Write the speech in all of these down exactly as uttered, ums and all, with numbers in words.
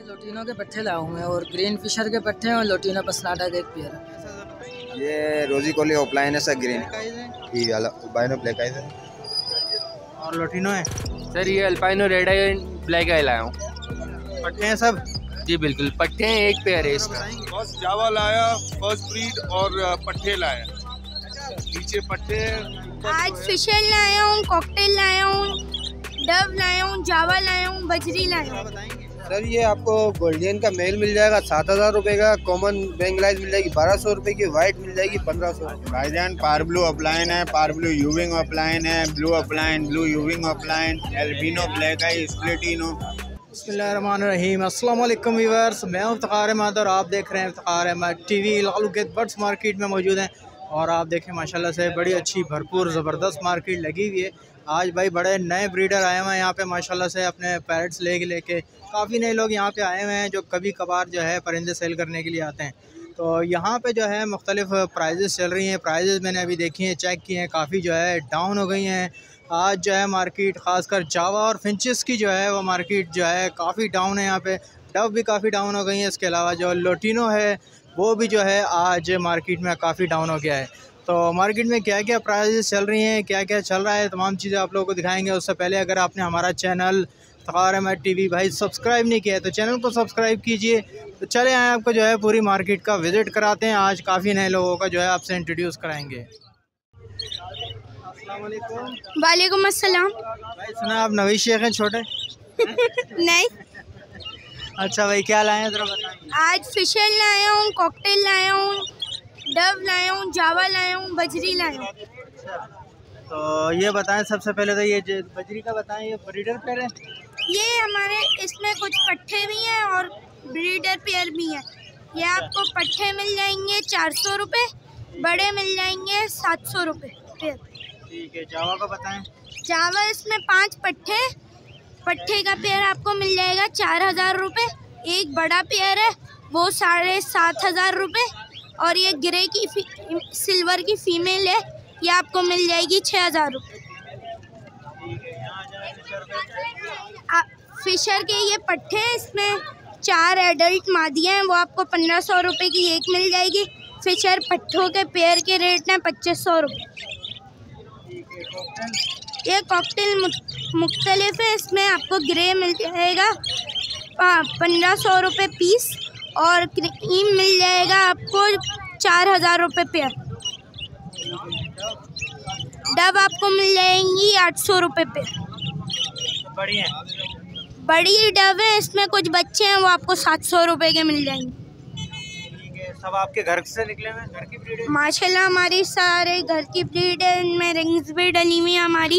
लोटीनो के पट्टे लाया हूँ मैं, और ग्रीन फिशर के पट्टे हैं और लोटीनो पसनाटा का एक पेयर है। ये रोजी कोली ऑफलाइन है सर, ग्रीन ये अल्बाइनो ब्लैक आइज है। और लोटीनो है सर, ये albino red eye black eye लाया हूँ। पट्टे हैं सब? जी बिल्कुल, पट्टे हैं, एक पेयर है इसका। फर्स्ट जावा लाया, फर्स्ट ब्रीड और पट्टे लाया, नीचे पट्टे। आज फिशर लाया हूँ, कॉकटेल लाया हूँ, डव लाया हूँ, जावा लाया हूँ, बजरी लाया हूँ। सर ये आपको गोल्डियन का मेल मिल जाएगा सात हज़ार रुपये का, कॉमन बेंगलाइज मिल जाएगी बारह सौ रुपये की, वाइट मिल जाएगी पंद्रह सौ। भाईजान पार ब्लू अपलाइन है, पार ब्लू यूविंग अपलाइन है, blue opaline, blue euwing opaline, albino black eye, splitino. बिस्मिल्लाहिर्रहमानिर्रहीम। अस्सलाम वालेकुम व्यूअर्स, मैं हूं इफ्तिखार अहमद और आप देख रहे हैं Iftikhar Ahmed TV. Lalukhet birds market में मौजूद हैं और आप देखें माशाल्लाह से बड़ी अच्छी भरपूर ज़बरदस्त मार्केट लगी हुई है। आज भाई बड़े नए ब्रीडर आए हुए हैं यहाँ पे माशाल्लाह से, अपने पैरट्स ले लेके काफ़ी नए लोग यहाँ पे आए हुए हैं जो कभी कभार जो है परिंदे सेल करने के लिए आते हैं। तो यहाँ पे जो है मुख्तलिफ प्राइजेस चल रही हैं। प्राइजेस मैंने अभी देखी हैं, चेक की हैं, काफ़ी जो है डाउन हो गई हैं। आज जो है मार्केट ख़ासकर जावा और फिंचेस की जो है वो मार्केट जो है काफ़ी डाउन है। यहाँ पे डव भी काफ़ी डाउन हो गई हैं। इसके अलावा जो लोटीनो है वो भी जो है आज मार्केट में काफ़ी डाउन हो गया है। तो मार्केट में क्या क्या प्राइजेस चल रही हैं, क्या क्या चल रहा है, तमाम चीज़ें आप लोगों को दिखाएंगे। उससे पहले अगर आपने हमारा चैनल इफ्तिखार अहमद टीवी भाई सब्सक्राइब नहीं किया है तो चैनल को सब्सक्राइब कीजिए। तो चले आए आपको जो है पूरी मार्केट का विज़िट कराते हैं। आज काफ़ी नए लोगों का जो है आपसे इंट्रोड्यूस कराएंगे। वालेकुम अस्सलाम। भाई सुना आप नवी शेख हैं छोटे? नहीं। अच्छा भाई क्या लाए हैं ज़रा बताएं। आज फिशर लाया हूँ, कॉकटेल लाया हूँ, डव लाया हूँ, जावा लाया हूँ, बजरी लाया हूँ। तो ये बताएं सबसे पहले तो ये बजरी का बताएं, ये ब्रीडर पेयर है? ये हमारे इसमें कुछ पट्टे भी हैं और ब्रीडर पेयर भी हैं। ये आपको पट्टे मिल जाएंगे चार सौ रुपये, बड़े मिल जाएंगे सात सौ रुपये पेयर। ठीक है, जावा का बताएं। जावा इसमें पांच पट्टे, पट्टे का पेयर आपको मिल जाएगा चार हज़ार रुपये। एक बड़ा पेयर है वो साढ़े सात हज़ार रुपये, और ये ग्रे की सिल्वर की फीमेल है, ये आपको मिल जाएगी छः हज़ार रुपये। फिशर के ये पट्टे हैं, इसमें चार एडल्ट मादियाँ हैं, वो आपको पंद्रह सौ रुपये की एक मिल जाएगी। फिशर पट्टों के पेयर के रेट हैं पच्चीस सौ रुपये। ये कॉकटेल मुख्तलिफ है, इसमें आपको ग्रे मिल जाएगा पंद्रह सौ रुपये पीस, और क्रीम मिल जाएगा आपको चार हज़ार रुपये पेयर। डब आपको मिल जाएंगी आठ सौ रुपये पेयर। बड़ी है? बड़ी डब है, इसमें कुछ बच्चे हैं वो आपको सात सौ रुपये के मिल जाएंगे। ठीक है, सब आपके घर से निकले हुए घर की ब्रीड है? माशाल्लाह हमारी सारे घर की ब्रीड है, इनमें रिंग्स भी डली हुई है हमारी।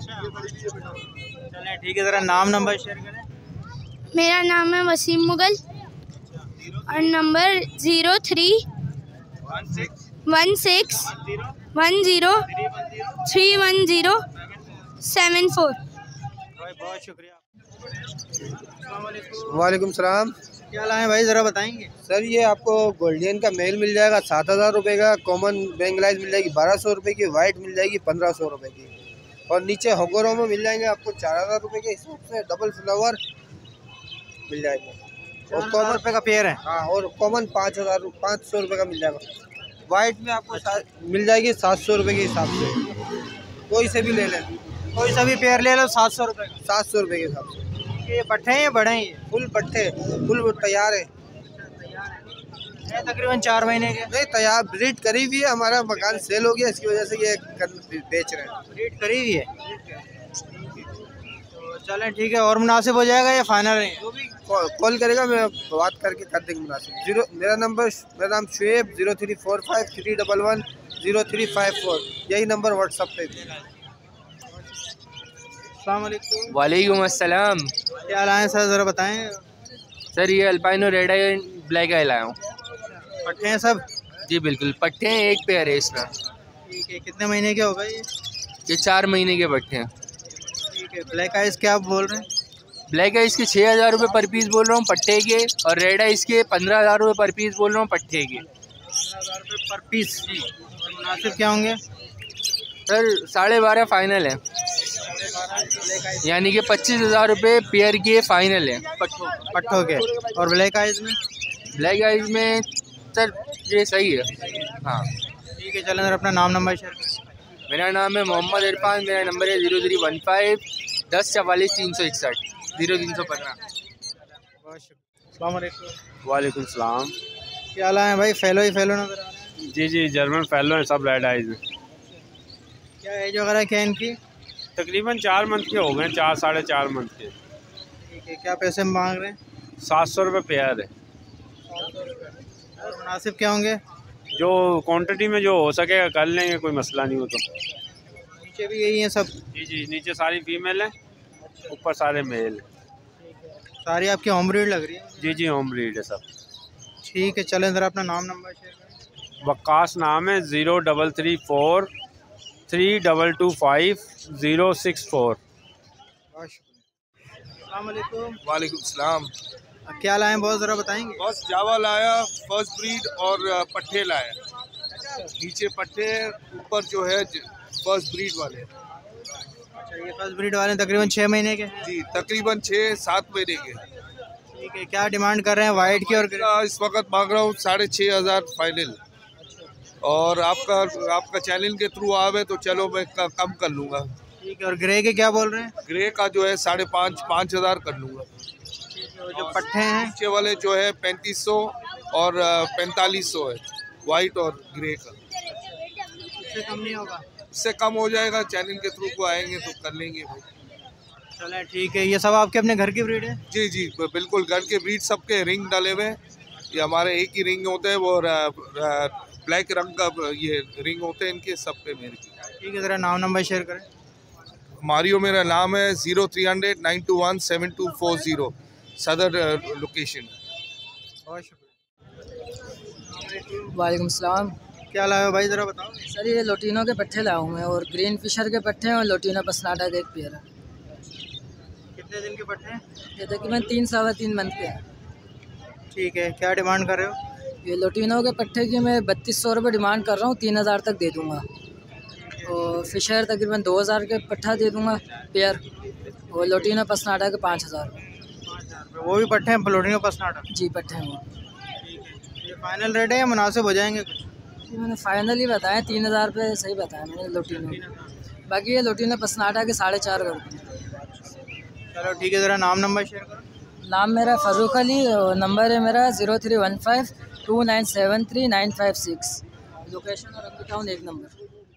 चलें ठीक है, ज़रा नाम नंबर शेयर करें। मेरा नाम है वसीम मुगल और number zero three one six one zero three one zero seven four. बहुत शुक्रिया। वालेकुम सलाम। क्या लाए भाई ज़रा बताएंगे। सर ये आपको गोल्डियन का मेल मिल जाएगा सात हज़ार रुपये का, कॉमन बेंगलाइज मिल जाएगी बारह सौ रुपये की, वाइट मिल जाएगी पंद्रह सौ रुपये की, और नीचे होगोरों में मिल जाएंगे आपको चार हज़ार रुपये के हिसाब से डबल फ्लावर मिल जाएगा, और कॉमन रुपये का पेयर है। हाँ, और कॉमन पाँच हज़ार पाँच सौ रुपये का मिल जाएगा। वाइट में आपको मिल जाएगी सात सौ रुपये के हिसाब से, कोई से भी ले लें, कोई सा भी पेयर ले लो सात सौ रुपये का, सात सौ रुपये के हिसाब से। ये पट्टे हैं या बड़े हैं? ये फुल पट्टे, फुल तैयार है, तकरीबन चार महीने के। नहीं तैयार, ब्रीड करी हुई है, हमारा मकान सेल हो गया इसकी वजह से ये बेच रहे हैं। ब्रीड करी हुई है, तो चलें ठीक है। और मुनासिब हो जाएगा या फाइनल है? जो भी कॉल करेगा मैं बात करके कर देंगे मुनासिब। जीरो मेरा नंबर मेरा नाम Shoaib, zero three four five three double one zero three five four, यही नंबर व्हाट्सअप पे। वालेकुम अस्सलाम। क्या लाए सर ज़रा बताएं। सर ये albino red eye black eye लाया हूँ। पट्टे हैं सब? जी बिल्कुल, पट्टे हैं, एक पेयर है इसका। ठीक है, कितने महीने के हो गए ये? ये चार महीने के पट्टे हैं। ठीक है, ब्लैक आइस क्या आप बोल रहे हैं? ब्लैक आइस के छः हज़ार रुपये पर पीस बोल रहा हूँ पट्टे के, और रेड आइस के पंद्रह हज़ार रुपये पर पीस बोल रहा हूँ पट्टे के। पंद्रह हज़ार रुपये पर पीस जी। मुनासिब क्या होंगे? सर साढ़े बारह फाइनल है। साढ़े बारह यानी कि पच्चीस हज़ार रुपये पेयर के फाइनल है पट्टों पट्टों के। और ब्लैक आइज में? ब्लैक आइज में सर ये सही है। हाँ ठीक है, चलें सर अपना नाम नंबर शेयर करें। मेरा नाम है मोहम्मद इरफान, मेरा नंबर है ज़ीरो ज़ीरो वन फाइव दस चवालीस तीन सौ इकसठ ज़ीरो तीन सौ पंद्रह। वालेकुम सलाम। क्या हाल है भाई? फैलो ही फैलो नजर आ रहे हैं। जी जी जर्मन फैलो हैं सब रेड आइज में। क्या एज वगैरह क्या है इनकी? तकरीबन चार मंथ के हो गए, चार साढ़े चार मंथ के। ठीक है, क्या पैसे मांग रहे हैं? सात सौ रुपये पेयर है। और मुनासिब क्या होंगे? जो क्वांटिटी में जो हो सके कर लेंगे, कोई मसला नहीं हो तो। नीचे भी यही है सब? जी जी नीचे सारी फीमेल है, ऊपर सारे मेल है। सारी आपकी होम ब्रीड लग रही है? जी जी होम ब्रीड है सब। ठीक है, चलें ज़रा अपना नाम नंबर शेयर करें। वक्कास नाम है, zero double three four three double two five zero six four. वालेकुम सलाम। क्या लाए बहुत ज़रा बताएंगे? बस जावा लाया, फर्स्ट ब्रीड और पट्टे लाया। नीचे पट्टे, ऊपर जो है फर्स्ट ब्रीड वाले। अच्छा, ये फर्स्ट ब्रीड वाले तकरीबन छः महीने के? जी तकरीबन छः सात महीने के। ठीक है, क्या डिमांड कर रहे हैं वाइट की? और इस वक्त मांग रहा हूँ साढ़े छः हज़ार फाइनल। और आपका आपका चैनल के थ्रू आवे तो चलो मैं कम कर लूँगा। ठीक है, और ग्रे के क्या बोल रहे हैं? ग्रे का जो है साढ़े पाँच पाँच हज़ार कर लूँगा। जो पट्टे हैं नीचे वाले जो है पैंतीस सौ और पैंतालीस सौ है, वाइट और ग्रे का। इससे कम नहीं होगा? इससे कम हो जाएगा, चैनल के थ्रू को आएंगे तो कर लेंगे भाई। चले ठीक है। ये सब आपके अपने घर की ब्रीड है? जी जी बिल्कुल घर के ब्रीड, सबके रिंग डाले हुए हैं। ये हमारे एक ही रिंग होते हैं, वो ब्लैक रंग का ये रिंग होते हैं इनके, सब पे मेरे। ठीक है, ज़रा नाम नंबर शेयर करें। मारियो मेरा नाम है, zero three hundred nine two one seven two four zero Saddar location. बहुत शुक्रिया। वालेकुम सलाम। क्या लाए हो भाई ज़रा बताओ। सर ये लोटिनो के पट्टे लाया हूँ मैं, और ग्रीन फिशर के पट्टे हैं, और लोटिनो पसनाटा के एक पेयर है। कितने दिन के पट्टे हैं? ये तकरीबन तीन सवा तीन मंथ के हैं। ठीक है, क्या डिमांड कर रहे हो? ये लोटिनो के पट्टे की मैं बत्तीस सौ रुपये डिमांड कर रहा हूँ, तीन हज़ार तक दे दूँगा। और फिशर तकरीबन दो हज़ार के पट्टा दे दूँगा पेयर, और लोटिनो पसनाटा के पाँच हज़ार। वो भी पट्टे हैं लोटिनो पसनाटा? जी पट्टे हैं वो। ये फाइनल रेट है या मुनासिब हो जाएंगे कुछ? जी मैंने फाइनल ही बताया, तीन हज़ार रुपये सही बताया मैंने लोटिनो। बाकी ये लोटिनो पसनाटा के साढ़े चार कर दूँ। चलो ठीक है, ज़रा नाम नंबर शेयर करो। नाम मेरा फ़ारूक अली, नंबर है मेरा zero three one five two nine seven three nine five six. Location और अंकित टाउन एक नंबर।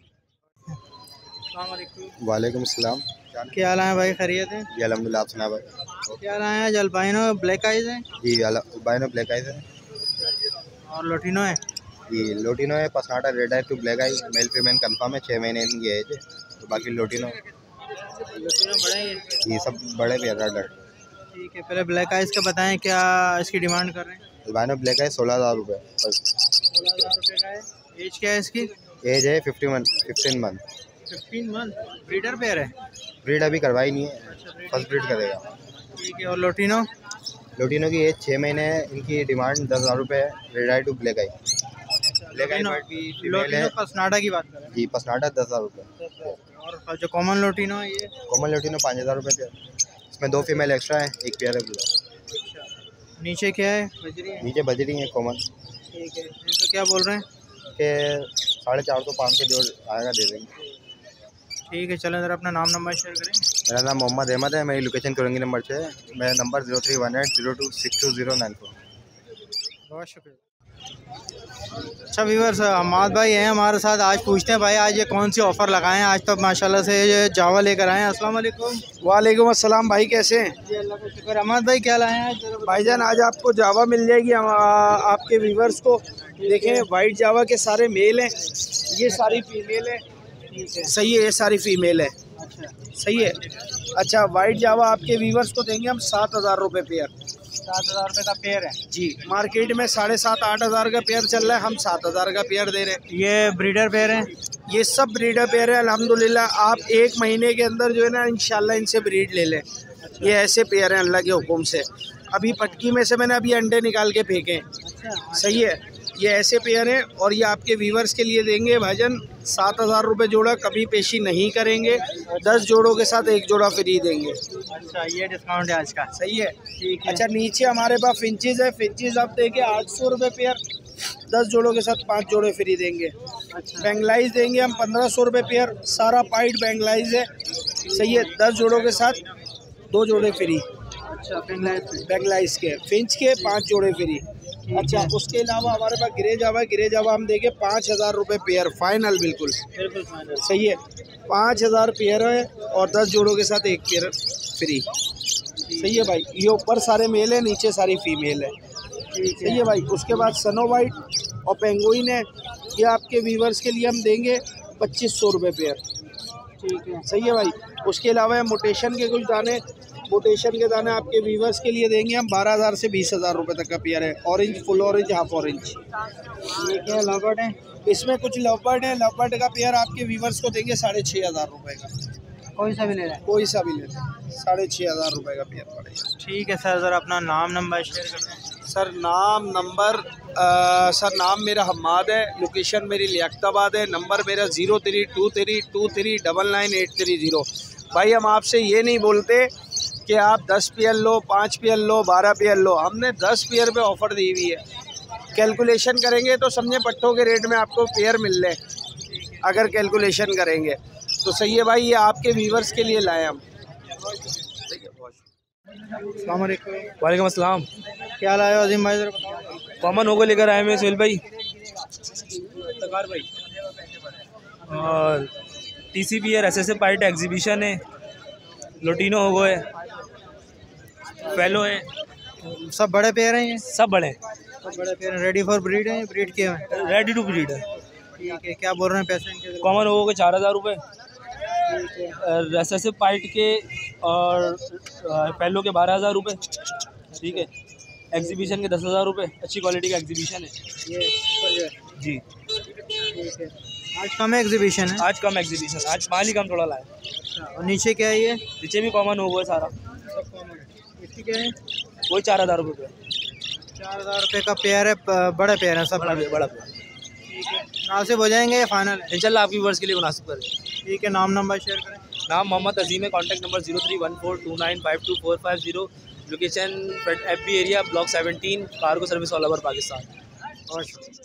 वालेकुम सलाम। क्या हाल है भाई? खैरियत है? जी अल्हम्दुलिल्लाह, आप सुना भाई? क्या लाए हैं? अल्बाइनो ब्लैक आइज है? जी अल्बाइनो ब्लैक आइज है। और लोटिनो है? जी लोटिनो है, personata red eye to black eye, male female confirm है, छः महीने इनकी एज है। तो बाकी लोटिनो लोटिनो बड़े हैं? ये सब बड़े भी है। ठीक है, पहले ब्लैक आइज का बताएं, क्या इसकी डिमांड कर रहे हैं? अल्बाइनो ब्लैक आई सोलह हज़ार रुपये। सोलह हज़ार रुपये का है। एज क्या है इसकी? एज है fifty month fifteen month. Fifteen month. Breeder pair है? ब्रीड अभी करवाई नहीं है, फर्स्ट ब्रीड करेगा। ठीक है, और लोटिनो? लोटिनो की एज छः महीने है, इनकी डिमांड दस हज़ार रुपये है। Red eye to black eye, black eye white भी फीमेल है। पसनाटा की बात कर रहे हैं? जी पसनाटा दस हज़ार रुपये। और जो कॉमन लोटिनो है ये? कॉमन लोटिनो पाँच हज़ार रुपये पेयर। इसमें दो फीमेल एक्स्ट्रा है, एक पेयर है पूरा। नीचे क्या है? बजरी है? नीचे बजरी है कॉमन। ठीक है, तो क्या बोल रहे हैं? के साढ़े चार सौ पाँच सौ जो आएगा दे देंगे। ठीक है, चलें ज़रा अपना नाम नंबर शेयर करें। मेरा नाम मोहम्मद अहमद है, मेरी लोकेशन करेंगी नंबर छः, मेरा number zero three one eight zero two six two zero nine four. बहुत शुक्रिया। अच्छा व्यूअर्स, अहमद भाई हैं हमारे साथ। आज पूछते हैं भाई आज ये कौन सी ऑफ़र लगाएं। आज तो माशाल्लाह से ये जावा लेकर आए हैं। अस्सलाम वालेकुम। वालेकुम अस्सलाम भाई, कैसे हैं? जी अल्लाह का शुक्र। अहमद भाई क्या लाए हैं आज? भाईजान आज आपको जावा मिल जाएगी। हम आपके व्यूअर्स को देखें, वाइट जावा के सारे मेल हैं, ये सारी फीमेल है। सही है, ये सारी फीमेल है। अच्छा सही है। अच्छा वाइट जावा आपके व्यूअर्स को देंगे हम सात हज़ार रुपये पेयर। सात हज़ार रुपये का पेयर है जी। मार्केट में साढ़े सात आठ हज़ार का पेयर चल रहा है, हम सात हज़ार का पेयर दे रहे हैं। ये ब्रीडर पेयर है? ये सब ब्रीडर पेयर है अल्हम्दुलिल्लाह। आप एक महीने के अंदर जो है ना इंशाल्लाह इनसे ब्रीड ले लें। अच्छा। ये ऐसे पेयर हैं अल्लाह के हुक्म से। अभी पटकी में से मैंने अभी अंडे निकाल के फेंके। अच्छा। सही है। ये ऐसे पेयर हैं और ये आपके व्यूवर्स के लिए देंगे भाईजान सात हज़ार रुपये जोड़ा, कभी पेशी नहीं करेंगे। दस जोड़ों के साथ एक जोड़ा फ्री देंगे। अच्छा, ये डिस्काउंट है आज का। सही है, ठीक है। अच्छा, नीचे हमारे पास फिंचेस है, फिंचेस आप देंगे आठ सौ रुपये पेयर, दस जोड़ों के साथ पाँच जोड़े फ्री देंगे। अच्छा, बैंगलाइज देंगे हम पंद्रह सौ रुपये पेयर, सारा पाइट बैंगलाइज है। सही है, दस जोड़ों के साथ दो जोड़े फ्री। अच्छा, बैंगलाइज के फिंच के पाँच जोड़े फ्री। अच्छा, उसके अलावा हमारे पास ग्रे जावा, ग्रे जावा हम देंगे पाँच हज़ार रुपये पेयर, फाइनल बिल्कुल बिल्कुल फाइनल। सही है, पाँच हज़ार पेयर है और दस जोड़ों के साथ एक पेयर फ्री। सही है भाई, ये ऊपर सारे मेल है, नीचे सारी फीमेल है। सही है भाई। उसके बाद सनो वाइट और पेंगुइन है, ये आपके व्यूवर्स के लिए हम देंगे पच्चीस सौ रुपये पेयर। ठीक है, सही है भाई। उसके अलावा मोटेशन के कुछ दाने, मोटेशन के दाने आपके व्यूवर्स के लिए देंगे हम बारह हज़ार से बीस हज़ार रुपये तक का पेयर है। Orange, full orange, half orange. ये क्या लवबर्ड है? इसमें कुछ लवबर्ड है, लवबर्ड का पेयर आपके व्यूवर्स को देंगे साढ़े छः हज़ार रुपये का। कोई सा भी ले लें? कोई सा भी ले लें, साढ़े छः हज़ार रुपये का पेयर पड़ेगा। ठीक है सर, ज़रा अपना नाम नंबर शेयर कर दें। सर नाम नंबर आ, सर नाम मेरा हम्माद है, लोकेशन मेरी लियाकताबाद है, नंबर मेरा zero three two three two three double nine eight three zero. भाई हम आपसे ये नहीं बोलते कि आप दस पेयर लो, पाँच पेयर लो, बारह पेयर लो, हमने दस पेयर पे ऑफ़र दी हुई है। कैलकुलेशन करेंगे तो समझे पट्टों के रेट में आपको पेयर मिल रहे, अगर कैलकुलेशन करेंगे तो सही है भाई। ये आपके व्यूवर्स के लिए लाए हम। अस्सलाम वालेकुम। वालेकुम अस्सलाम। क्या लाए हो अजीम भाई, ज़रा बताओ। कॉमन होगा लेकर आए हैं सुहेल भाई तकार भाई, और टी सी बी है, एस एस ए पाइट एग्जीबिशन है, लोटिनो होगो है, फेलो है। सब बड़े पेयर हैं ये? सब बड़े सब बड़े पेयर हैं। रेडी फॉर ब्रीड हैं, ब्रीड किए हैं? रेडी टू ब्रीड है। ठीक है, क्या बोल रहे हैं पैसे इनके? कॉमन होगो के चार हज़ार रुपये, एस एस ए पाइट के और फेलो के बारह हज़ार रुपये। ठीक है, एग्जीबिशन के दस हज़ार रुपये, अच्छी क्वालिटी का एग्जीबिशन है ये जी। ठीक है, आज कम एग्जीबिशन है? आज कम एग्जीबिशन, आज माल ही कम थोड़ा लाए। अच्छा, और नीचे क्या है ये? नीचे भी कॉमन होगा सारा। सब कॉमन है। इसकी क्या है? वही चार हज़ार रुपये। चार हज़ार रुपये का पेयर है, प- बड़े पेयर हैं सब। बड़ा बड़ा ठीक है, मुनासिब हो जाएंगे या फाइनल है? इंशाल्लाह आपकी वर्ष के लिए मुनासिब करें। ठीक है, नाम नंबर शेयर करें। नाम मोहम्मद अजीम है, contact number zero three one four two nine five two four five zero, location F B area block seventeen, cargo service all over Pakistan. बहुत शुक्रिया।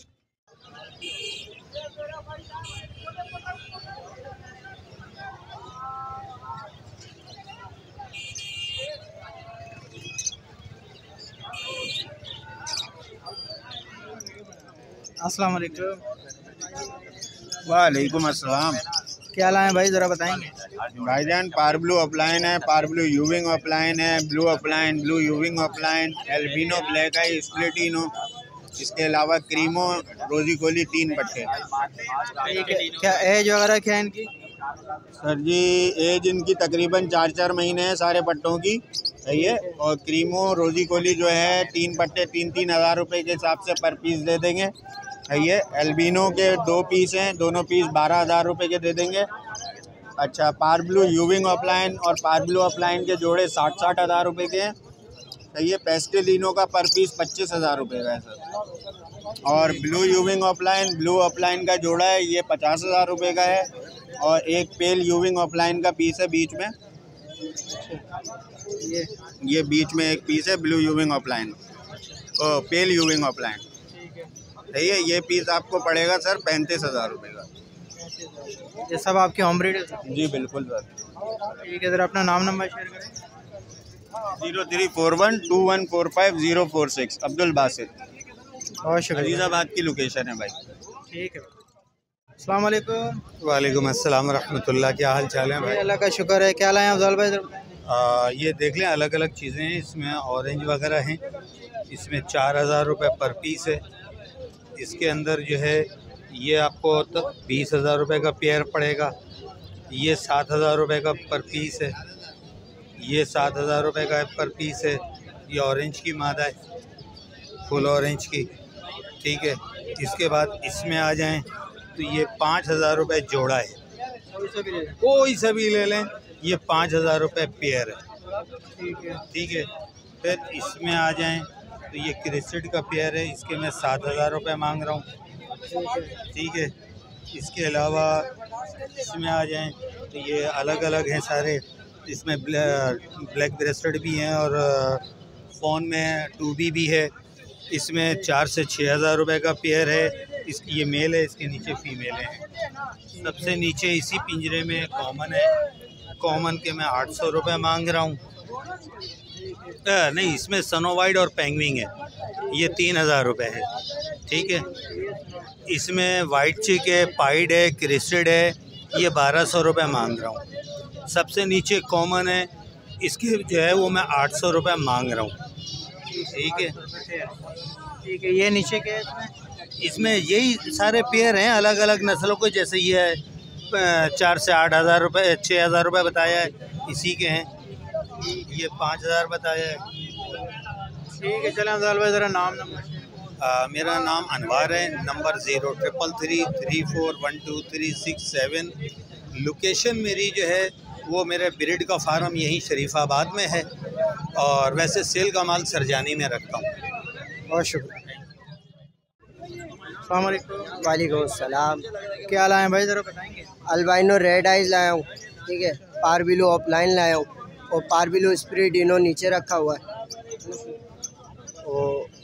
अस्सलाम वालेकुम। वालेकुम अस्सलाम। क्या लाए हैं भाई, ज़रा बताएंगे? भाईजान पार ब्लू अपलाइन है, पार ब्लू यूविंग अपलाइन है, blue opaline, blue euwing opaline, albino black eye, split ino, इसके अलावा क्रीमो, रोजी कोली, तीन पट्टे। ठीक है, क्या एज वगैरह क्या है इनकी? सर जी एज इनकी तकरीबन चार चार महीने है सारे पट्टों की। सही है, और क्रीमो रोजी कोली जो है तीन पट्टे तीन तीन हज़ार रुपये के हिसाब से पर पीस दे देंगे। सही है, एल्बिनो के दो पीस हैं, दोनों पीस बारह हज़ार रुपये के दे देंगे। अच्छा, पार ब्लू यूविंग अपलाइन और पार ब्लू अपलाइन के जोड़े साठ साठ हज़ार रुपये के हैं। सही है, पेस्टेलिनो का पर पीस पच्चीस हज़ार रुपये का है सर। और blue euwing opaline, blue opaline का जोड़ा है, ये पचास हज़ार रुपये का है। और एक पेल यूविंग अपलाइन का पीस है बीच में, ये ये बीच में एक पीस है ब्लू यूविंग अपलाइन, ओ पेल यूविंग अपलाइन। सही है, ये पीस आपको पड़ेगा सर पैंतीस हज़ार रुपये का। ये सब आपके होम ब्रीड है सर? जी बिल्कुल सर। ठीक है, ज़रा अपना नाम नंबर शेयर करें। Zero three four one two one four five zero four six, Abdul Basit, बहुत शुक्रिया। अजीज़ाबाद की लोकेशन है भाई। ठीक है, अस्सलाम वालेकुम। वालेकुम अस्सलाम रहमतुल्लाह। क्या हाल चाल है भाई? अल्लाह का शुक्र है। क्या लाए हैं अफजल भाई? आ, ये देख लें, अलग अलग चीज़ें हैं इसमें, ऑरेंज वगैरह हैं, इसमें चार हज़ार रुपये पर पीस है। इसके अंदर जो है ये आपको तो बीस हज़ार रुपये का पेयर पड़ेगा। ये सात हज़ार रुपये का पर पीस है, ये सात हज़ार रुपये का पर पीस है। ये ऑरेंज की मादा है, फुल ऑरेंज की। ठीक है, इसके बाद इसमें आ जाएं तो ये पाँच हज़ार रुपये जोड़ा है, कोई सा भी ले लें, ये पाँच हज़ार रुपये पेयर है। ठीक है, ठीक है, फिर इसमें आ जाएं तो ये क्रिस्टेड का पेयर है, इसके मैं सात हज़ार रुपये मांग रहा हूँ। ठीक है, इसके अलावा इसमें आ जाएं तो ये अलग अलग हैं सारे। इसमें ब्लैक ब्रेस्टेड भी हैं और फ़ोन में टू बी भी है। इसमें चार से छः हज़ार रुपये का पेयर है। इस ये मेल है, इसके नीचे फीमेल है। सबसे नीचे इसी पिंजरे में कॉमन है, कॉमन के मैं आठ सौ रुपये मांग रहा हूँ। नहीं, इसमें स्नो वाइट और पेंगुइन है, ये तीन हज़ार रुपये है। ठीक है, इसमें वाइट चिक है, पाइड है, क्रिस्टेड है, ये बारह सौ रुपये मांग रहा हूँ। सबसे नीचे कॉमन है, इसके जो है वो मैं आठ सौ रुपये मांग रहा हूँ। ठीक है, ठीक है। ये नीचे के इसमें यही सारे पेयर हैं अलग अलग नस्लों के, जैसे ये है चार से आठ हज़ार रुपये, छः हज़ार रुपये बताया है, इसी के हैं। ये पाँच हज़ार बताया है। ठीक है, चलें अफजल भाई ज़रा नाम नंबर। आ, मेरा नाम अनवार है, number zero triple three three four one two three six seven. Location मेरी जो है वो मेरे ब्रीड का फार्म यहीं शरीफाबाद में है, और वैसे सेल का माल सरजानी में रखता हूँ। बहुत शुक्रिया। अस्सलाम वालेकुम। वालेकुम सलाम। क्या लाए हैं भाई, ज़रा बताएंगे? अल्बाइनो रेड आइज लाया हूँ। ठीक है, पारबिलो ऑफलाइन लाया हूँ, और पारबिलो स्प्रिट इनो नीचे रखा हुआ है। और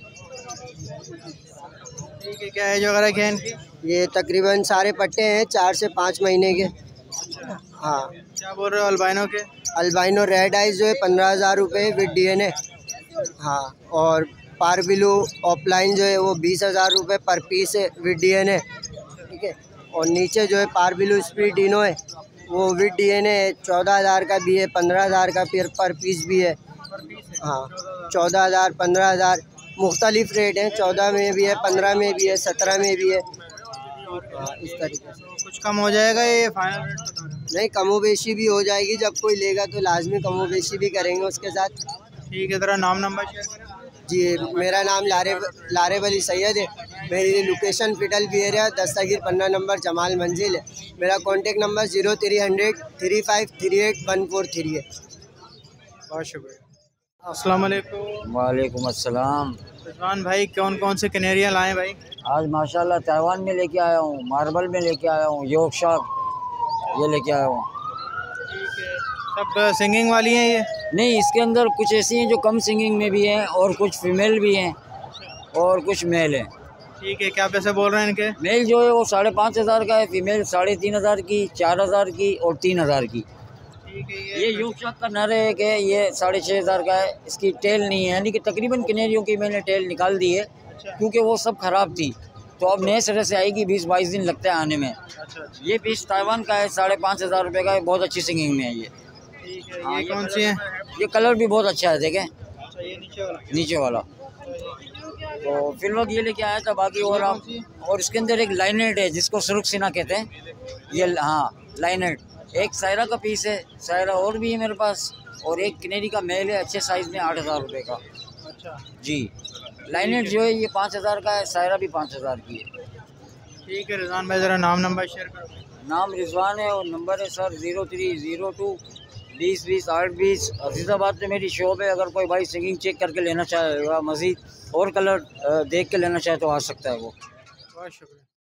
ठीक है, क्या एज वगैरह क्या है इनकी? ये तकरीबन सारे पट्टे हैं चार से पाँच महीने के। हाँ, क्या बोल रहे हो अल्बाइनो के? अल्बाइनो रेड आइज जो है पंद्रह हज़ार रुपये विद डी एन ए। हाँ, और पारबिलो ऑफलाइन जो है वो बीस हज़ार रुपये पर पीस है विद डी एन ए। ठीक है, और नीचे जो है पारबिलो स्प्रिट इनो है वो विद डी एन ए चौदह हज़ार का भी है, पंद्रह हज़ार का फिर पर पीस भी है। हाँ, चौदह हज़ार पंद्रह हज़ार मुख्तलिफ रेट हैं, चौदह में भी है, पंद्रह में भी है, सत्रह में भी है। हाँ, इस तरीके से कुछ कम हो जाएगा, ये फाइनल रेट बता रहे हैं? नहीं, कमो बेशी भी हो जाएगी, जब कोई लेगा तो लाजमी कमो बेशी भी करेंगे उसके साथ। ठीक है, ज़रा नाम नंबर शेयर करें। जी, मेरा नाम लारे लारे वली सैयद है। मेरी लोकेशन फिटल बिहेरिया, दस्तगीर पन्ना नंबर जमाल मंजिल है। मेरा contact number zero three hundred three five three eight one four three है। बहुत शुक्रिया। अस्सलाम वालेकुम। वालेकुम अस्सलाम। रिजवान भाई, कौन कौन से कनेरियाँ लाएँ भाई? आज माशाल्लाह ताइवान में लेके आया हूँ, मार्बल में लेके आया हूँ, यॉर्कशायर ये लेके आया हूँ। ठीक है, सब सिंगिंग वाली हैं ये? नहीं, इसके अंदर कुछ ऐसी हैं जो कम सिंगिंग में भी हैं, और कुछ फीमेल भी हैं, और कुछ मेल हैं। ठीक है, क्या पैसे बोल रहे हैं इनके? मेल जो है वो साढ़े पाँच हज़ार का है, फीमेल साढ़े तीन हज़ार की, चार हज़ार की और तीन हज़ार की। ठीक है, ये यॉर्कशायर का नर है कि ये साढ़े छः हज़ार का है। इसकी टेल नहीं है, यानी कि तकरीबन कनेरियों की मैंने टेल निकाल दी है, क्योंकि वो सब ख़राब थी, तो अब नए सिरे से आएगी। बीस बाईस दिन लगता है आने में। ये पीस ताइवान का है, साढ़े पाँच हज़ार रुपये का है, बहुत अच्छी सिंगिंग में है ये। ठीक है, ये कौन सी है? ये कलर भी बहुत अच्छा है, देखें अच्छा, ये नीचे वाला? नीचे वाला। तो फिलहाल ये लेके आया था, बाकी और आप। और इसके अंदर एक लाइनेट है जिसको सुरुख सिना कहते हैं, ये हाँ लाइनेट। एक सायरा का पीस है, सायरा और भी है मेरे पास, और एक कनेरी का मेल है अच्छे साइज़ में, आठ हज़ार रुपये का। अच्छा जी, लाइनेट जो है ये पाँच हज़ार का है, सायरा भी पाँच हज़ार की है। ठीक है रिजवान भाई, ज़रा नाम नंबर शेयर करो। नाम रिजवान है, और नंबर है sir zero three zero two बीस बीस आठ बीस। अजीज़ाबाद में मेरी शॉप है, अगर कोई भाई सिंगिंग चेक करके लेना चाहेगा, मज़ीद और कलर देख के लेना चाहे तो आ सकता है वो। बहुत शुक्रिया।